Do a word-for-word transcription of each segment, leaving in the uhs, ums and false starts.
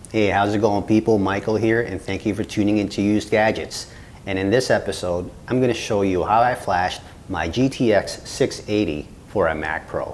Hey, how's it going, people? Michael here, and thank you for tuning in to Used Gadgets. And in this episode, I'm going to show you how I flashed my G T X six eighty for a Mac Pro.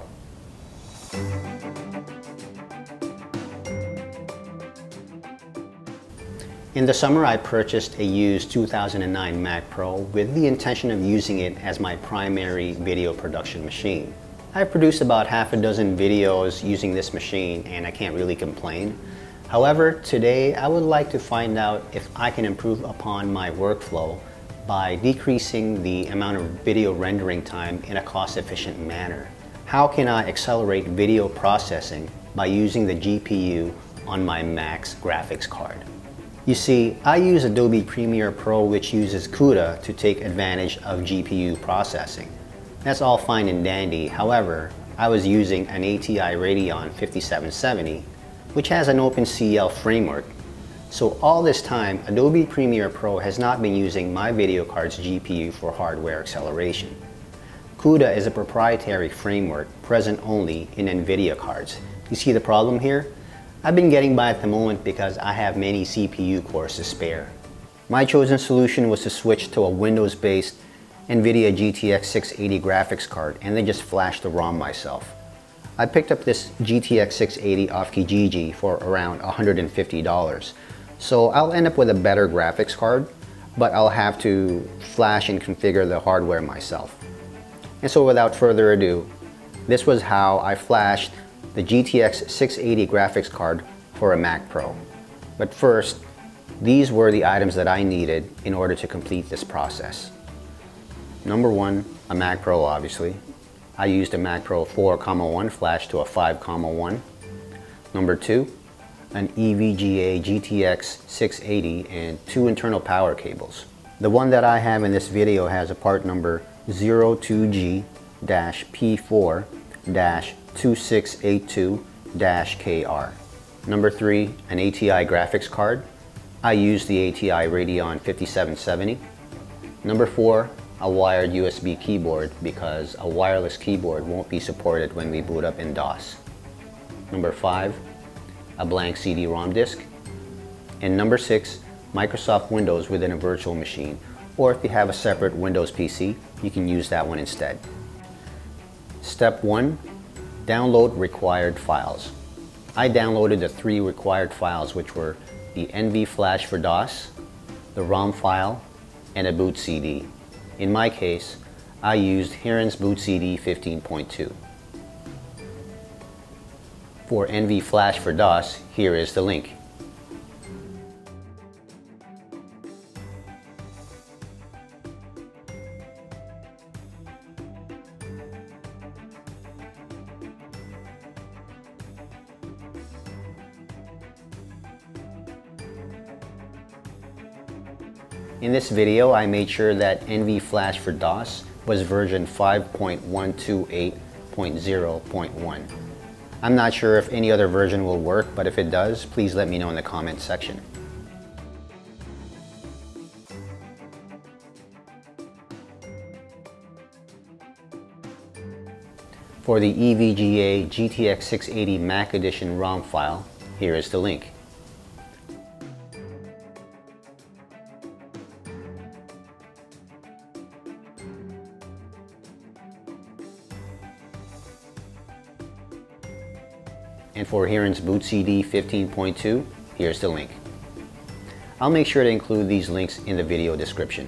In the summer, I purchased a used two thousand nine Mac Pro with the intention of using it as my primary video production machine. I've produced about half a dozen videos using this machine, and I can't really complain. However, today I would like to find out if I can improve upon my workflow by decreasing the amount of video rendering time in a cost-efficient manner. How can I accelerate video processing by using the G P U on my Mac's graphics card? You see, I use Adobe Premiere Pro, which uses CUDA to take advantage of G P U processing. That's all fine and dandy. However, I was using an A T I Radeon fifty-seven seventy, which has an OpenCL framework. So all this time, Adobe Premiere Pro has not been using my video card's G P U for hardware acceleration. CUDA is a proprietary framework present only in NVIDIA cards. You see the problem here? I've been getting by at the moment because I have many C P U cores to spare. My chosen solution was to switch to a Windows-based NVIDIA G T X six eighty graphics card and then just flash the ROM myself. I picked up this G T X six eighty off Kijiji for around one hundred fifty dollars. So I'll end up with a better graphics card, but I'll have to flash and configure the hardware myself. And so without further ado, this was how I flashed the G T X six eighty graphics card for a Mac Pro. But first, these were the items that I needed in order to complete this process. Number one, a Mac Pro, obviously. I used a Mac Pro four comma one flash to a five comma one. Number two, an E V G A G T X six eighty and two internal power cables. The one that I have in this video has a part number zero two G P four two six eight two K R. Number three, an A T I graphics card. I used the A T I Radeon fifty-seven seventy. Number four, a wired U S B keyboard, because a wireless keyboard won't be supported when we boot up in DOS. Number five, a blank C D ROM disk. And number six, Microsoft Windows within a virtual machine, or if you have a separate Windows P C, you can use that one instead. Step one, download required files. I downloaded the three required files, which were the NVFlash for DOS, the ROM file, and a BootCD. In my case, I used Hiren's BootCD fifteen point two. For NVFlash for DOS, here is the link. In this video, I made sure that NVFlash for DOS was version five point one two eight point zero point one. I'm not sure if any other version will work, but if it does, please let me know in the comments section. For the E V G A G T X six eighty Mac Edition ROM file, here is the link. And for Hiren's BootCD fifteen point two, here's the link. I'll make sure to include these links in the video description.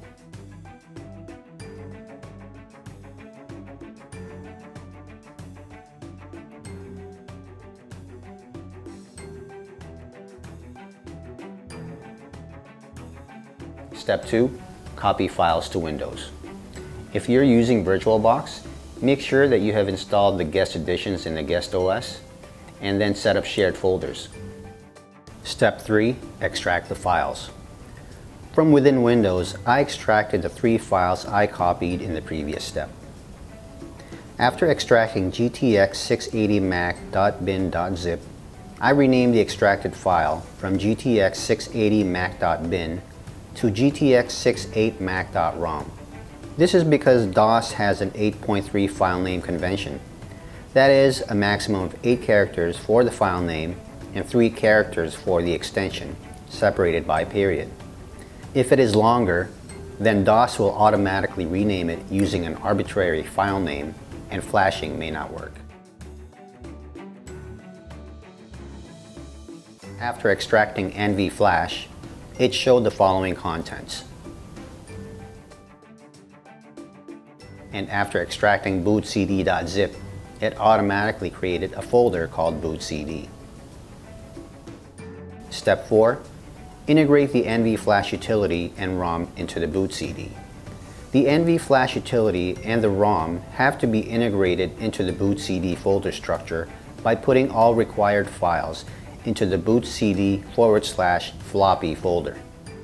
Step two, copy files to Windows. If you're using VirtualBox, make sure that you have installed the guest editions in the guest O S, and then set up shared folders. Step three, extract the files. From within Windows, I extracted the three files I copied in the previous step. After extracting G T X six eighty mac.bin.zip, I renamed the extracted file from G T X six eighty mac.bin to G T X six eighty mac.rom. This is because DOS has an eight point three file name convention. That is a maximum of eight characters for the file name and three characters for the extension, separated by period. If it is longer, then DOS will automatically rename it using an arbitrary file name, and flashing may not work. After extracting NVFlash, it showed the following contents. And after extracting bootcd.zip, it automatically created a folder called bootcd. Step four. Integrate the NVFlash utility and ROM into the bootcd. The NVFlash utility and the ROM have to be integrated into the bootcd folder structure by putting all required files into the bootcd forward slash floppy folder.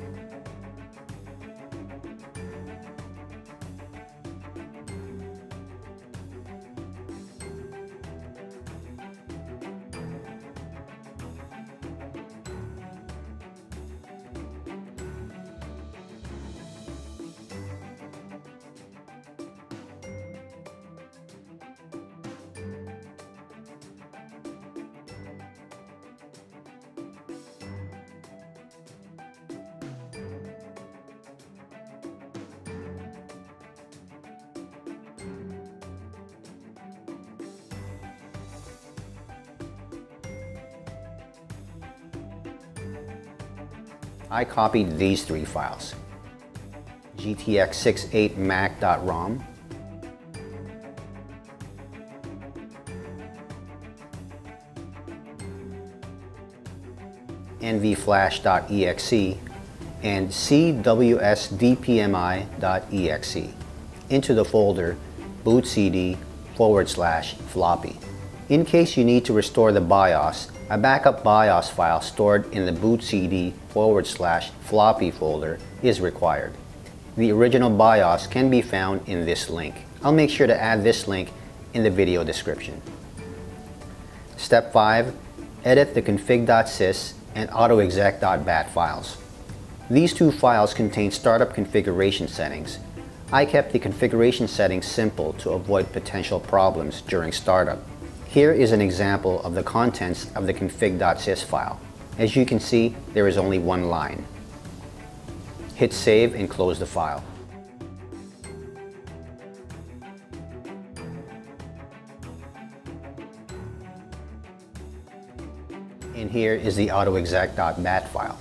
I copied these three files: G T X sixty-eight mac dot rom, NVFlash dot E X E, and C W S D P M I dot E X E into the folder bootcd forward slash floppy. In case you need to restore the BIOS, a backup BIOS file stored in the bootcd forward slash floppy folder is required. The original BIOS can be found in this link. I'll make sure to add this link in the video description. Step five. Edit the config.sys and autoexec.bat files. These two files contain startup configuration settings. I kept the configuration settings simple to avoid potential problems during startup. Here is an example of the contents of the config.sys file. As you can see, there is only one line. Hit save and close the file. And here is the autoexec.bat file.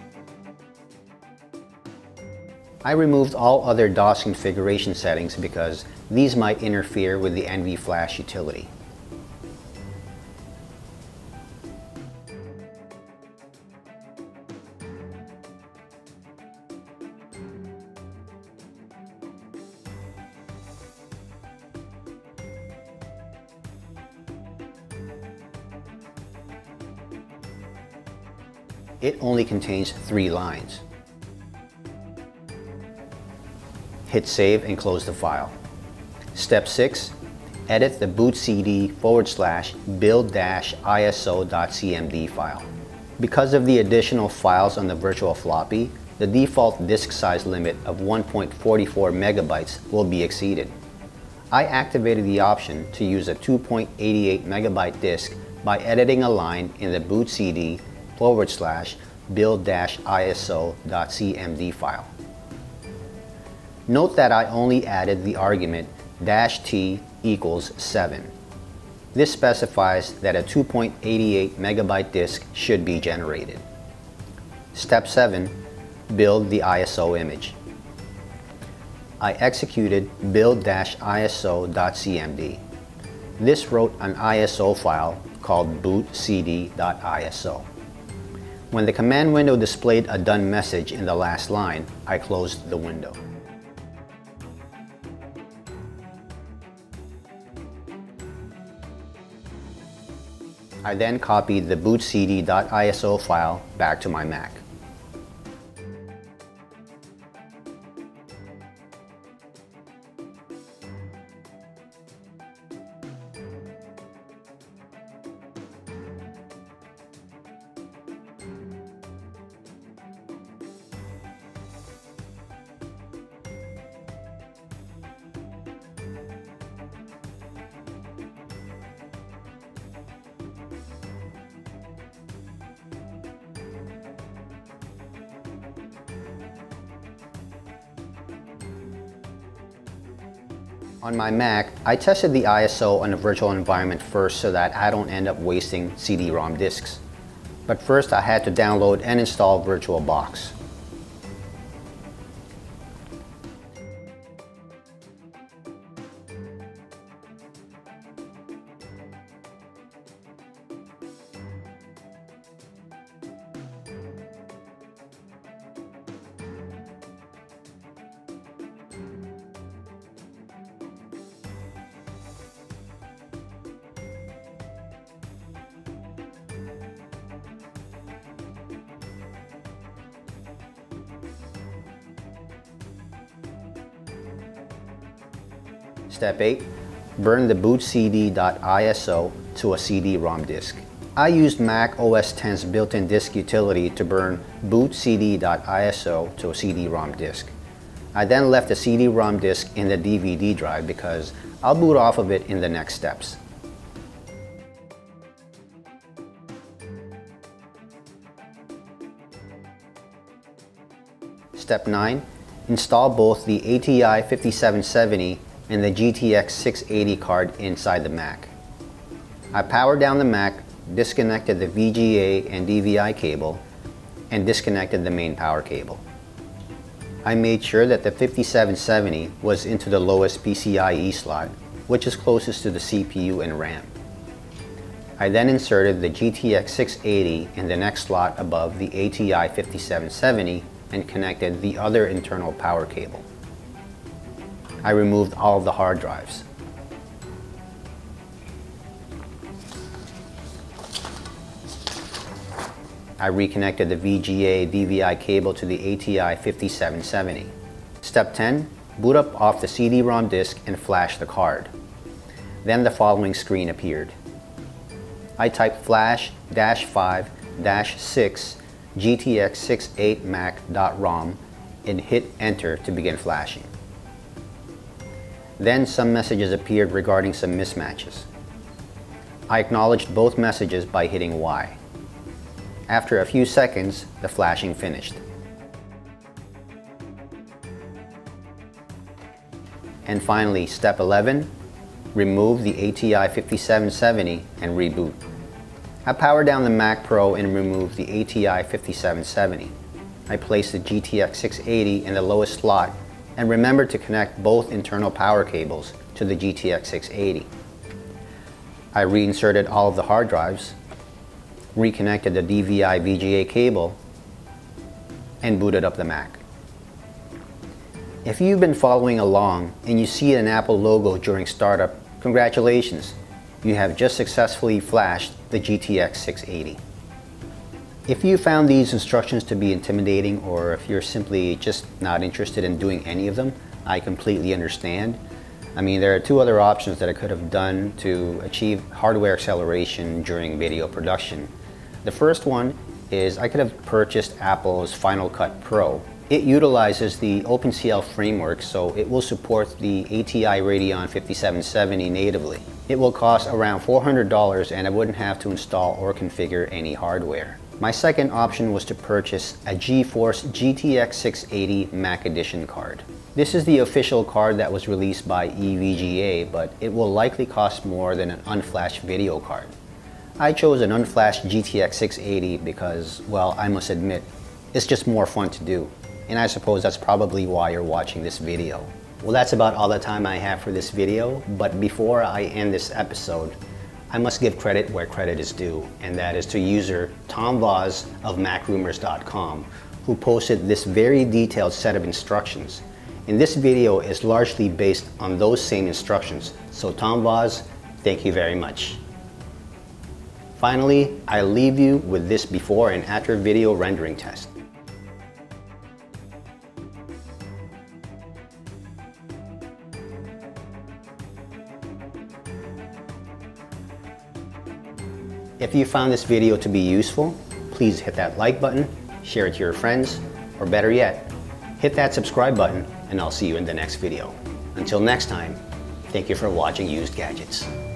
I removed all other DOS configuration settings because these might interfere with the NVFlash utility. It only contains three lines. Hit save and close the file. Step six. Edit the bootcd forward slash build dash iso.cmd file. Because of the additional files on the virtual floppy, the default disk size limit of one point four four megabytes will be exceeded. I activated the option to use a two point eight eight megabyte disk by editing a line in the bootcd forward slash build dash iso.cmd file. Note that I only added the argument dash t equals seven. This specifies that a two point eight eight megabyte disk should be generated. Step seven. Build the I S O image. I executed build-iso.cmd. This wrote an I S O file called bootcd.iso. When the command window displayed a done message in the last line, I closed the window. I then copied the bootcd.iso file back to my Mac. On my Mac, I tested the I S O on a virtual environment first so that I don't end up wasting C D ROM disks. But first I had to download and install VirtualBox. Step eight. Burn the BootCD.iso to a C D ROM disk. I used Mac O S X's built-in disk utility to burn BootCD.iso to a C D ROM disk. I then left the C D ROM disk in the D V D drive because I'll boot off of it in the next steps. Step nine. Install both the A T I fifty-seven seventy and the G T X six eighty card inside the Mac. I powered down the Mac, disconnected the V G A and D V I cable, and disconnected the main power cable. I made sure that the fifty-seven seventy was into the lowest P C I E slot, which is closest to the C P U and RAM. I then inserted the G T X six eighty in the next slot above the A T I fifty-seven seventy and connected the other internal power cable. I removed all of the hard drives. I reconnected the V G A D V I cable to the A T I fifty-seven seventy. Step ten. Boot up off the C D ROM disk and flash the card. Then the following screen appeared. I typed flash dash five dash six G T X sixty-eight Mac dot ROM and hit enter to begin flashing. Then some messages appeared regarding some mismatches. I acknowledged both messages by hitting Y. After a few seconds, the flashing finished. And finally, step eleven, remove the A T I fifty-seven seventy and reboot. I powered down the Mac Pro and removed the A T I fifty-seven seventy. I placed the G T X six eighty in the lowest slot and remembered to connect both internal power cables to the G T X six eighty. I reinserted all of the hard drives, reconnected the D V I V G A cable, and booted up the Mac. If you've been following along and you see an Apple logo during startup, congratulations! You have just successfully flashed the G T X six eighty. If you found these instructions to be intimidating, or if you're simply just not interested in doing any of them, I completely understand. I mean, there are two other options that I could have done to achieve hardware acceleration during video production. The first one is I could have purchased Apple's Final Cut Pro. It utilizes the OpenCL framework, so it will support the A T I Radeon fifty-seven seventy natively. It will cost around four hundred dollars and I wouldn't have to install or configure any hardware. My second option was to purchase a GeForce G T X six eighty Mac Edition card. This is the official card that was released by E V G A, but it will likely cost more than an unflashed video card. I chose an unflashed G T X six eighty because, well, I must admit, it's just more fun to do. And I suppose that's probably why you're watching this video. Well, that's about all the time I have for this video, but before I end this episode, I must give credit where credit is due, and that is to user Tom Voss of Mac Rumors dot com, who posted this very detailed set of instructions. And this video is largely based on those same instructions. So Tom Voss, thank you very much. Finally, I leave you with this before and after video rendering test. If you found this video to be useful, please hit that like button, share it to your friends, or better yet, hit that subscribe button, and I'll see you in the next video. Until next time, thank you for watching Used Gadgets.